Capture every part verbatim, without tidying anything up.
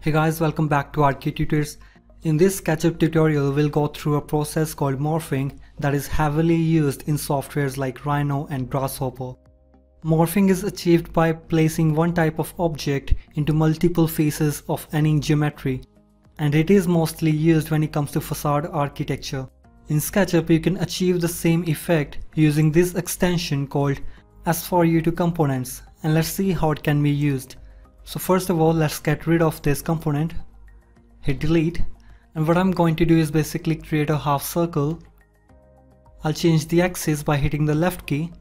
Hey guys, welcome back to architutors. In this Sketchup tutorial, we'll go through a process called morphing that is heavily used in softwares like Rhino and Grasshopper. Morphing is achieved by placing one type of object into multiple faces of any geometry, and it is mostly used when it comes to facade architecture. In Sketchup, you can achieve the same effect using this extension called s four u to components, and let's see how it can be used. So first of all, let's get rid of this component, hit delete, and what I'm going to do is basically create a half circle. I'll change the axis by hitting the left key,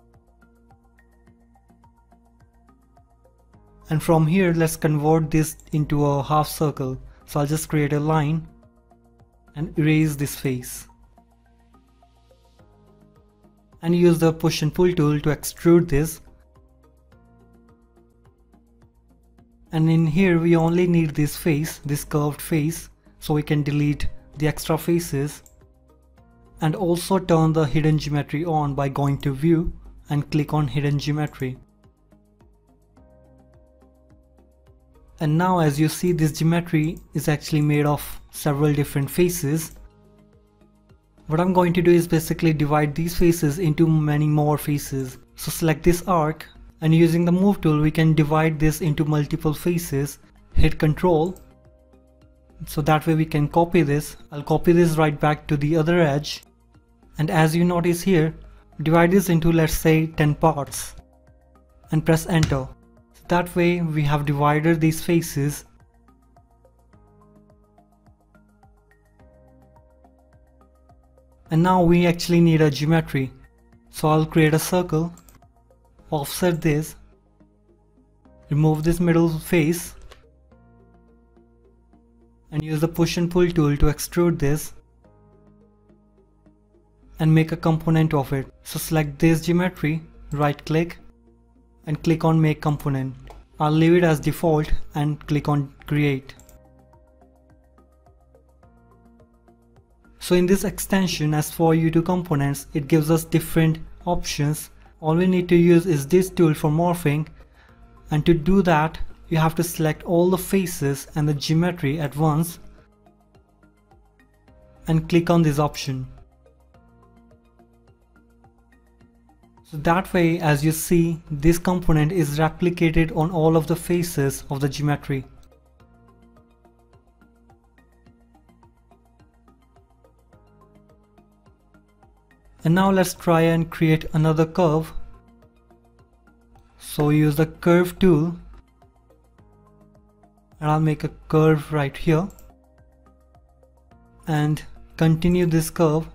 and from here let's convert this into a half circle. So I'll just create a line and erase this face, and use the push and pull tool to extrude this. And in here we only need this face, this curved face, so we can delete the extra faces, and also turn the hidden geometry on by going to view and click on hidden geometry. And now as you see, this geometry is actually made of several different faces. What I'm going to do is basically divide these faces into many more faces. So select this arc, and using the move tool we can divide this into multiple faces. Hit control, so that way we can copy this. I'll copy this right back to the other edge, and as you notice here, divide this into, let's say, ten parts, and press enter. So that way we have divided these faces. And now we actually need a geometry, so I'll create a circle, offset this, remove this middle face, and use the push and pull tool to extrude this and make a component of it. So select this geometry, right click, and click on make component. I'll leave it as default and click on create. So in this extension s four u to components, it gives us different options. All we need to use is this tool for morphing, and to do that you have to select all the faces and the geometry at once and click on this option. So that way, as you see, this component is replicated on all of the faces of the geometry. And now let's try and create another curve. So use the curve tool, and I'll make a curve right here and continue this curve.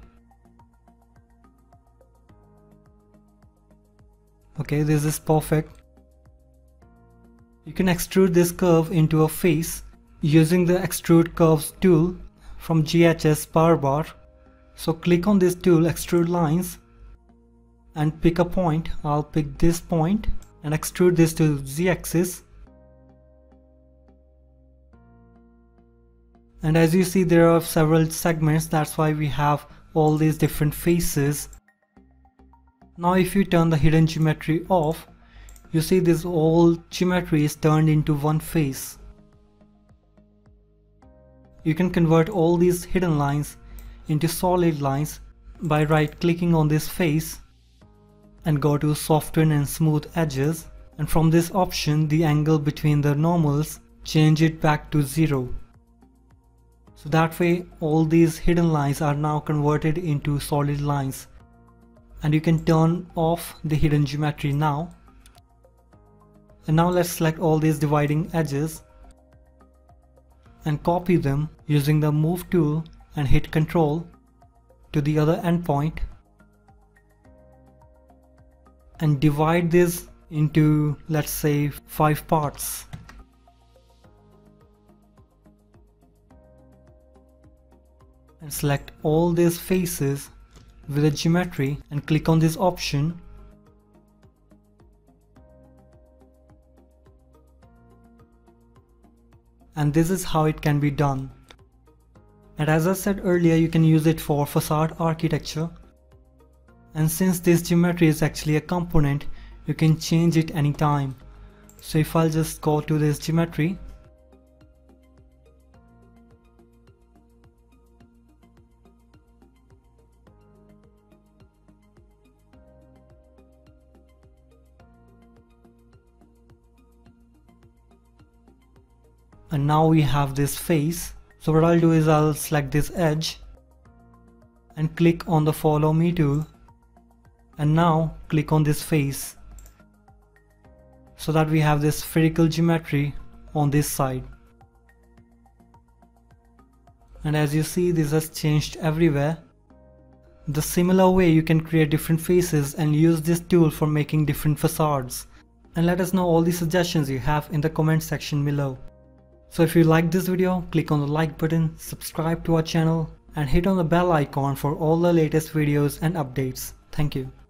Okay, this is perfect. You can extrude this curve into a face using the extrude curves tool from G H S power bar. So click on this tool, extrude lines, and pick a point. I'll pick this point and extrude this to z-axis. And as you see, there are several segments, that's why we have all these different faces. Now if you turn the hidden geometry off, you see this whole geometry is turned into one face. You can convert all these hidden lines into solid lines by right clicking on this face and go to soften and smooth edges, and from this option the angle between the normals, change it back to zero. So that way all these hidden lines are now converted into solid lines, and you can turn off the hidden geometry now. And now let's select all these dividing edges and copy them using the move tool and hit control to the other endpoint, and divide this into, let's say, five parts. And select all these faces with a geometry and click on this option. And this is how it can be done. And as I said earlier, you can use it for facade architecture. And since this geometry is actually a component, you can change it anytime. So if I'll just go to this geometry And now we have this face. So what I'll do is I'll select this edge and click on the follow me tool, and now click on this face so that we have this spherical geometry on this side. And as you see, this has changed everywhere. The similar way you can create different faces and use this tool for making different facades. And let us know all the suggestions you have in the comment section below. So if you like this video, click on the like button, subscribe to our channel, and hit on the bell icon for all the latest videos and updates. Thank you.